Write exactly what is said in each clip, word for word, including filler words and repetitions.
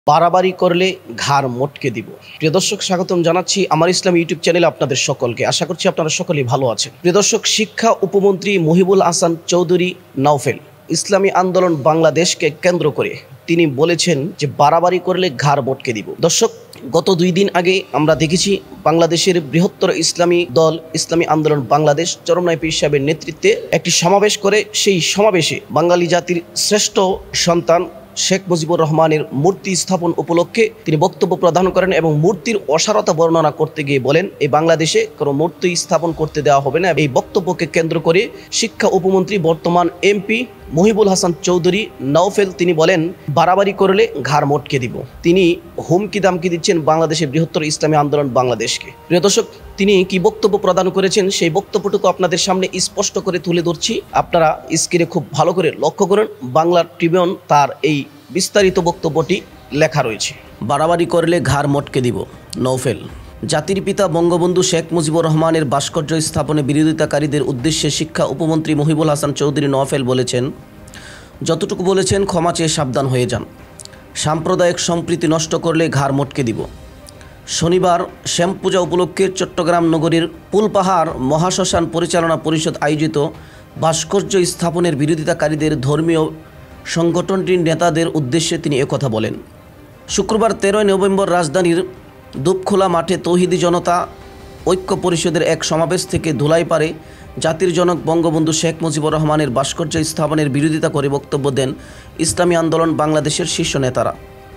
বাড়াবাড়ি করলে ঘাড় মটকে দিব। প্রিয় দর্শক, স্বাগতম জানাচ্ছি আমার ইসলাম ইউটিউব চ্যানেলে আপনাদের সকলকে। আশা করছি আপনারা সকলেই ভালো আছেন। প্রিয় দর্শক, শিক্ষা উপমন্ত্রী মহিবুল হাসান চৌধুরী নওফেল ইসলামী আন্দোলন বাংলাদেশকে কেন্দ্র করে তিনি বলেছেন যে বাড়াবাড়ি করলে ঘাড় মটকে দিব। দর্শক, গত দুই দিন আগে আমরা দেখেছি বাংলাদেশের বৃহত্তর ইসলামী দল ইসলামী আন্দোলন বাংলাদেশ চরমনাই পীর সাহেবের নেতৃত্বে একটি সমাবেশ করে সেই সমাবেশে বাঙালি জাতির শ্রেষ্ঠ সন্তান শেখ মুজিবুর রহমানের মূর্তি স্থাপন উপলক্ষে তিনি বক্তব্য প্রদান করেন এবং মূর্তির অসারতা বর্ণনা করতে গিয়ে বলেন এই বাংলাদেশে কোনো মূর্তি স্থাপন করতে দেওয়া হবে না। এই বক্তব্যকে কেন্দ্র করে শিক্ষা উপমন্ত্রী বর্তমান এমপি মহিবুল হাসান চৌধুরী নওফেল তিনি বলেন বাড়াবাড়ি করলে ঘাড় মটকে দিব। তিনি হুমকি দামকি দিচ্ছেন বাংলাদেশের বৃহত্তর ইসলামী আন্দোলন বাংলাদেশকে। প্রিয় দর্শক, তিনি কি বক্তব্য প্রদান করেছেন সেই বক্তব্যটুকু আপনাদের সামনে স্পষ্ট করে তুলে ধরছি। আপনারা স্ক্রিনে খুব ভালো করে লক্ষ্য করেন। বাংলা ট্রিবিউন তার এই বিস্তারিত বক্তব্যটি লেখা রয়েছে। বাড়াবাড়ি করলে ঘাড় মটকে দিব। নওফেল জাতির পিতা বঙ্গবন্ধু শেখ মুজিবুর রহমানের ভাস্কর্য স্থাপনে বিরোধিতাকারীদের উদ্দেশ্যে শিক্ষা উপমন্ত্রী মহিবুল হাসান চৌধুরী নওফেল বলেছেন, যতটুকু বলেছেন ক্ষমা চেয়ে সাবধান হয়ে যান। সাম্প্রদায়িক সম্প্রীতি নষ্ট করলে ঘাড় মটকে দিব। শনিবার শ্যাম পূজা উপলক্ষে চট্টগ্রাম নগরীর ফুলপাহাড় মহাশ্মশান পরিচালনা পরিষদ আয়োজিত ভাস্কর্য স্থাপনের বিরোধিতাকারীদের ধর্মীয় সংগঠনটির নেতাদের উদ্দেশ্যে তিনি একথা বলেন। শুক্রবার তেরোই নভেম্বর রাজধানীর দুপখোলা মাঠে তৌহিদি জনতা ঐক্য পরিষদের এক সমাবেশ থেকে ধুলাইপাড়ে জাতির জনক বঙ্গবন্ধু শেখ মুজিবুর রহমানের ভাস্কর্য স্থাপনের বিরোধিতা করে বক্তব্য দেন ইসলামী আন্দোলন বাংলাদেশের শীর্ষ নেতারা।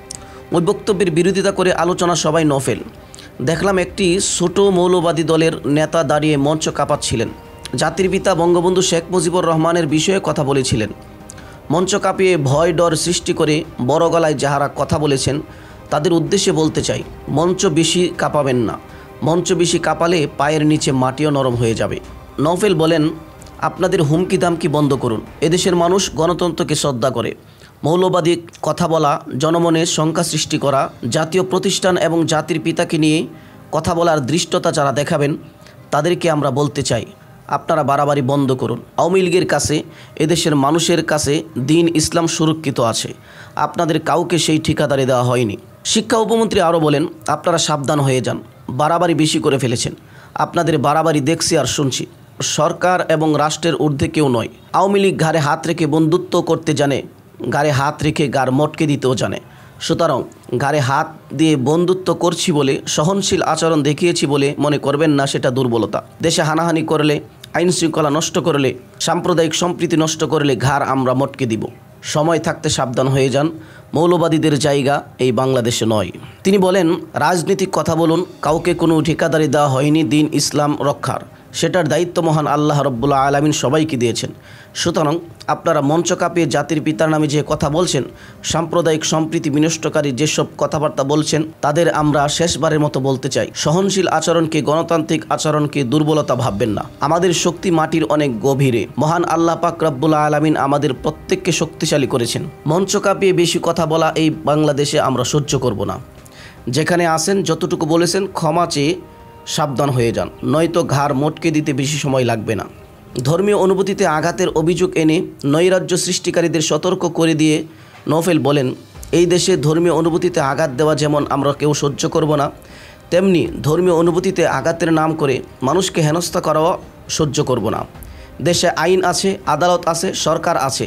ওই বক্তব্যের বিরোধিতা করে আলোচনা সভায় নওফেল দেখলাম একটি ছোট মৌলবাদী দলের নেতা দাঁড়িয়ে মঞ্চ কাঁপাচ্ছিলেন। জাতির পিতা বঙ্গবন্ধু শেখ মুজিবুর রহমানের বিষয়ে কথা বলেছিলেন। মঞ্চ কাঁপিয়ে ভয় ডর সৃষ্টি করে বড় গলায় যাহারা কথা বলেছেন তাদের উদ্দেশ্যে বলতে চাই, মঞ্চ বেশি কাঁপাবেন না। মঞ্চ বেশি কাঁপালে পায়ের নিচে মাটিও নরম হয়ে যাবে। নওফেল বলেন, আপনাদের হুমকি দামকি বন্ধ করুন। এদেশের মানুষ গণতন্ত্রকে শ্রদ্ধা করে। মৌলবাদী কথা বলা, জনমনে শঙ্কা সৃষ্টি করা, জাতীয় প্রতিষ্ঠান এবং জাতির পিতাকে নিয়ে কথা বলার ধৃষ্টতা যারা দেখাবেন তাদেরকে আমরা বলতে চাই, আপনারা বাড়াবাড়ি বন্ধ করুন। আওয়ামী লীগের কাছে এদেশের মানুষের কাছে দিন ইসলাম সুরক্ষিত আছে। আপনাদের কাউকে সেই ঠিকাদারি দেওয়া হয়নি। শিক্ষা উপমন্ত্রী আরও বলেন, আপনারা সাবধান হয়ে যান। বাড়াবাড়ি বেশি করে ফেলেছেন। আপনাদের বাড়াবাড়ি দেখছি আর শুনছি। সরকার এবং রাষ্ট্রের ঊর্ধ্বে কেউ নয়। আওয়ামী লীগ ঘাড়ে হাত রেখে বন্ধুত্ব করতে জানে, গাড়ে হাত রেখে গাড় মটকে দিতেও জানে। সুতরাং গাড়ে হাত দিয়ে বন্ধুত্ব করছি বলে, সহনশীল আচরণ দেখিয়েছি বলে মনে করবেন না সেটা দুর্বলতা। দেশে হানাহানি করলে, আইন শৃঙ্খলা নষ্ট করলে, সাম্প্রদায়িক সম্প্রীতি নষ্ট করলে ঘাড় আমরা মটকে দিব। সময় থাকতে সাবধান হয়ে যান। মৌলবাদীদের জায়গা এই বাংলাদেশে নয়। তিনি বলেন, রাজনীতিক কথা বলুন, কাউকে কোনো ঠিকাদারি দেওয়া হয়নি দিন ইসলাম রক্ষার। সেটার দায়িত্ব মহান আল্লাহ রব্বুল আলামিন সবাইকে দিয়েছেন। সুতরাং আপনারা মঞ্চ কাঁপিয়ে জাতির পিতার নামে যে কথা বলছেন, সাম্প্রদায়িক সম্প্রীতি বিনষ্টকারী যেসব কথাবার্তা বলছেন তাদের আমরা শেষবারের মতো বলতে চাই, সহনশীল আচরণকে, গণতান্ত্রিক আচরণকে দুর্বলতা ভাববেন না। আমাদের শক্তি মাটির অনেক গভীরে। মহান আল্লাহ পাক রব্বুল আলামিন আমাদের প্রত্যেককে শক্তিশালী করেছেন। মঞ্চ কাঁপিয়ে বেশি কথা বলা এই বাংলাদেশে আমরা সহ্য করব না। যেখানে আসেন যতটুকু বলেছেন ক্ষমা চেয়ে সাবধান হয়ে যান, নয়তো ঘাড় মটকে দিতে বেশি সময় লাগবে না। ধর্মীয় অনুভূতিতে আঘাতের অভিযোগ এনে নৈরাজ্য সৃষ্টিকারীদের সতর্ক করে দিয়ে নওফেল বলেন, এই দেশে ধর্মীয় অনুভূতিতে আঘাত দেওয়া যেমন আমরা কেউ সহ্য করব না, তেমনি ধর্মীয় অনুভূতিতে আঘাতের নাম করে মানুষকে হেনস্থা করাও সহ্য করব না। দেশে আইন আছে, আদালত আছে, সরকার আছে।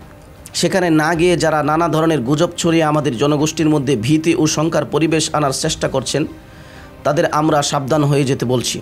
সেখানে না গিয়ে যারা নানা ধরনের গুজব ছড়িয়ে আমাদের জনগোষ্ঠীর মধ্যে ভীতি ও শঙ্কার পরিবেশ আনার চেষ্টা করছেন তাদের আমরা সাবধান হয়ে যেতে বলছি।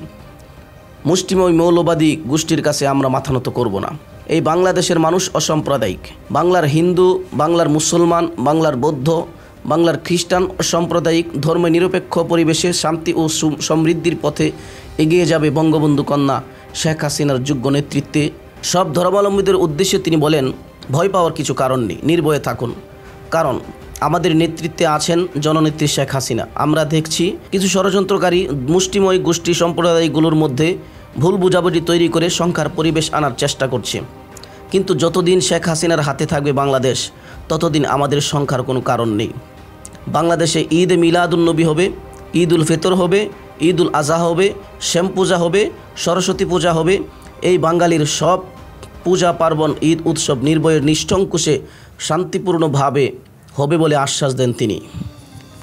মুষ্টিময় মৌলবাদী গোষ্ঠীর কাছে আমরা মাথা নত করব না। এই বাংলাদেশের মানুষ অসাম্প্রদায়িক। বাংলার হিন্দু, বাংলার মুসলমান, বাংলার বৌদ্ধ, বাংলার খ্রিস্টান অসাম্প্রদায়িক ধর্ম নিরপেক্ষ পরিবেশে শান্তি ও সমৃদ্ধির পথে এগিয়ে যাবে বঙ্গবন্ধু কন্যা শেখ হাসিনার যোগ্য নেতৃত্বে। সব ধর্মাবলম্বীদের উদ্দেশ্যে তিনি বলেন, ভয় পাওয়ার কিছু কারণ নেই, নির্ভয়ে থাকুন। কারণ আমাদের নেতৃত্বে আছেন জননেত্রী শেখ হাসিনা। আমরা দেখছি কিছু ষড়যন্ত্রকারী মুষ্টিময় গোষ্ঠী সম্প্রদায়গুলোর মধ্যে ভুল বুঝাবুঝি তৈরি করে সংখ্যার পরিবেশ আনার চেষ্টা করছে। কিন্তু যতদিন শেখ হাসিনার হাতে থাকবে বাংলাদেশ, ততদিন আমাদের সংখ্যার কোনো কারণ নেই। বাংলাদেশে ঈদ মিলাদুন নবী হবে, ঈদ উল ফিতর হবে, ঈদ উল আজহা হবে, শ্যাম পূজা হবে, সরস্বতী পূজা হবে। এই বাঙালির সব পূজা পার্বণ, ঈদ উৎসব নির্ভয়ে নিষ্ঠঙ্কুশে শান্তিপূর্ণভাবে হবে বলে আশ্বাস দেন তিনি।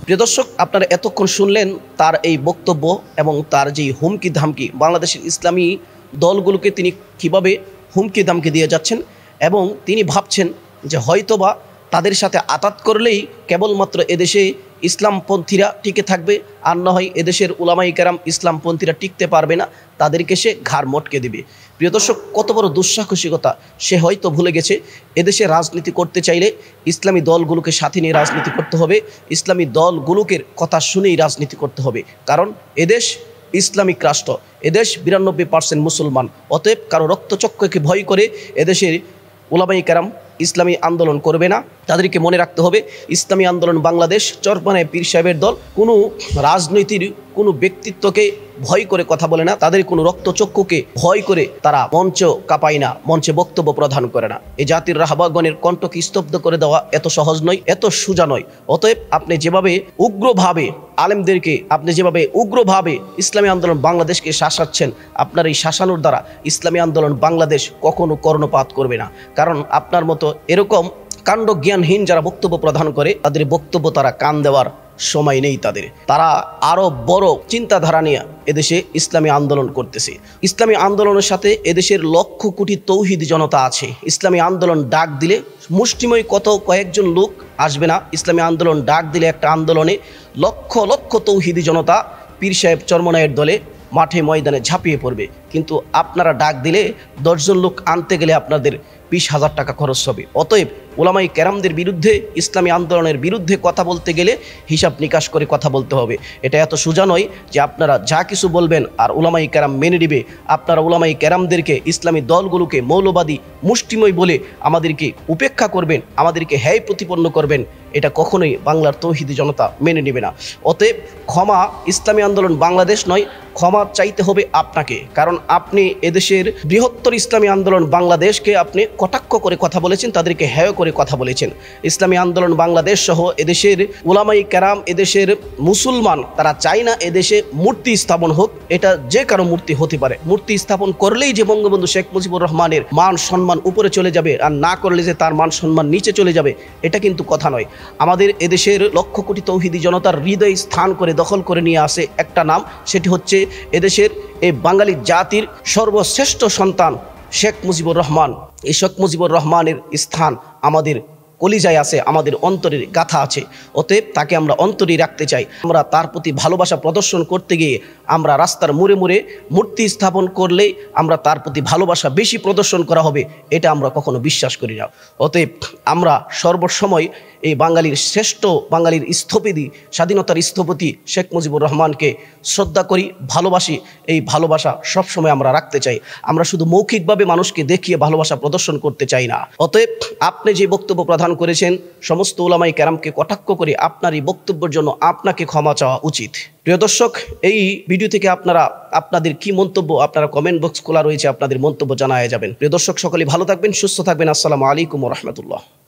প্রিয় দর্শক, আপনারা এতক্ষণ শুনলেন তার এই বক্তব্য এবং তার যেই হুমকি ধামকি বাংলাদেশের ইসলামী দলগুলোকে তিনি কিভাবে হুমকি ধামকি দিয়ে যাচ্ছেন, এবং তিনি ভাবছেন যে হয়তোবা তাদের সাথে আতাত করলেই কেবলমাত্র এদেশে ইসলামপন্থীরা টিকে থাকবে, আর না হয় এদেশের উলামায়ে কেরাম ইসলামপন্থীরা টিকতে পারবে না, তাদেরকে সে ঘাড় মটকে দিবে। প্রিয় দর্শক, কত বড় দুঃসাহসিকতা! সে হয়তো ভুলে গেছে এদেশে রাজনীতি করতে চাইলে ইসলামী দলগুলোকে সাথে নিয়ে রাজনীতি করতে হবে, ইসলামী দলগুলোকে কথা শুনেই রাজনীতি করতে হবে। কারণ এদেশ ইসলামিক রাষ্ট্র, এদেশ বিরানব্বই পার্সেন্ট মুসলমান। অতএব কারো রক্তচক্ষুকে ভয় করে এদেশের উলামায়ে কেরাম ইসলামী আন্দোলন করবে না। তাদেরকে মনে রাখতে হবে ইসলামী আন্দোলন বাংলাদেশ চরপানায় পীর সাহেবের দল কোনো রাজনীতির কোনো ব্যক্তিত্বকে ভয় করে কথা বলে না, তাদের কোনো রক্তচক্ষুকে ভয় করে তারা মঞ্চ কাঁপায় না, মঞ্চে বক্তব্য প্রদান করে না। এই জাতির রাহবাগণের কণ্ঠকে স্তব্ধ করে দেওয়া এত সহজ নয়, এত সোজা নয়। অতএব আপনি যেভাবে উগ্রভাবে আলেমদেরকে, আপনি যেভাবে উগ্রভাবে ইসলামী আন্দোলন বাংলাদেশকে শাসাচ্ছেন, আপনার এই শাসানোর দ্বারা ইসলামী আন্দোলন বাংলাদেশ কখনো কর্ণপাত করবে না। কারণ আপনার মতো এরকম কাণ্ড জ্ঞানহীন যারা বক্তব্য প্রদান করে, তাদের বক্তব্য তারা কান দেওয়ার সময় নেই তাদের। তারা আরো বড় চিন্তাধারা নিয়ে এদেশে ইসলামী আন্দোলন করতেছে। ইসলামী আন্দোলনের সাথে এদেশের লক্ষ কোটি তৌহিদ জনতা আছে। ইসলামী আন্দোলন ডাক দিলে মুষ্টিময় কত কয়েকজন লোক আসবে না। ইসলামী আন্দোলন ডাক দিলে একটা আন্দোলনে লক্ষ লক্ষ তৌহিদি জনতা পীর সাহেব চরমনায়ের দলে মাঠে ময়দানে ঝাঁপিয়ে পড়বে। কিন্তু আপনারা ডাক দিলে দশজন লোক আনতে গেলে আপনাদের বিশ হাজার টাকা খরচ হবে। অতএব উলামায়ে কেরামদের বিরুদ্ধে, ইসলামী আন্দোলনের বিরুদ্ধে কথা বলতে গেলে হিসাব নিকাশ করে কথা বলতে হবে। এটা এত সোজা নয় যে আপনারা যা কিছু বলবেন আর উলামায়ে কেরাম মেনে নেবে। আপনারা উলামায়ে কেরামদেরকে, ইসলামী দলগুলোকে মৌলবাদী, মুষ্টিময় বলে আমাদেরকে উপেক্ষা করবেন, আমাদেরকে হ্যায় প্রতিপন্ন করবেন, এটা কখনোই বাংলার তৌহিদি জনতা মেনে নেবে না। অতএব ক্ষমা ইসলামী আন্দোলন বাংলাদেশ নয়, ক্ষমা চাইতে হবে আপনাকে। কারণ আপনি এদেশের বৃহত্তর ইসলামী আন্দোলন বাংলাদেশকে আপনি কটাক্ষ করে কথা বলেছেন, তাদেরকে হ্যায় করে কথা বলেছেন। ইসলামী আন্দোলন বাংলাদেশ সহ এদেশের উলামায়ে কেরাম, এদেশের মুসলমান, তারা চায় না এদেশে মূর্তি স্থাপন হোক। এটা যে কারো মূর্তি হতে পারে। মূর্তি স্থাপন করলেই যে বঙ্গবন্ধু শেখ মুজিবুর রহমানের মান সম্মান উপরে চলে যাবে, আর না করলে যে তার মান সম্মান নিচে চলে যাবে, এটা কিন্তু কথা নয়। আমাদের এদেশের লক্ষ কোটি তৌহিদি জনতার হৃদয় স্থান করে দখল করে নিয়ে আসে একটা নাম, সেটি হচ্ছে এদেশের এই বাঙালি জাতির সর্বশ্রেষ্ঠ সন্তান শেখ মুজিবুর রহমান। এই শেখ মুজিবুর রহমানের স্থান আমাদের কলিজায় আছে, আমাদের অন্তরের গাথা আছে। অতএব তাকে আমরা অন্তরে রাখতে চাই। আমরা তার প্রতি ভালোবাসা প্রদর্শন করতে গিয়ে আমরা রাস্তার মোড়ে মোড়ে মূর্তি স্থাপন করলে আমরা তার প্রতি ভালোবাসা বেশি প্রদর্শন করা হবে, এটা আমরা কখনো বিশ্বাস করি না। অতএব আমরা সর্বসময় এই বাঙালির শ্রেষ্ঠ, বাঙালির স্থপতি, স্বাধীনতার স্থপতি শেখ মুজিবুর রহমানকে শ্রদ্ধা করি, ভালোবাসি। এই ভালোবাসা সবসময় আমরা রাখতে চাই। আমরা শুধু মৌখিকভাবে মানুষকে দেখিয়ে ভালোবাসা প্রদর্শন করতে চাই না। অতএব আপনি যে বক্তব্য প্রদান করেছেন, সমস্ত উলামায়ে কেরামকে কটাক্ষ করে আপনার এই বক্তব্যের জন্য আপনাকে ক্ষমা চাওয়া উচিত। প্রিয় দর্শক, এই ভিডিও থেকে আপনারা আপনাদের কি মন্তব্য, আপনারা কমেন্ট বক্স খোলা রয়েছে, আপনাদের মন্তব্য জানায় যাবেন। প্রিয় দর্শক, সকলে ভালো থাকবেন, সুস্থ থাকবেন। আসসালামু আলাইকুম ওয়া রাহমাতুল্লাহ।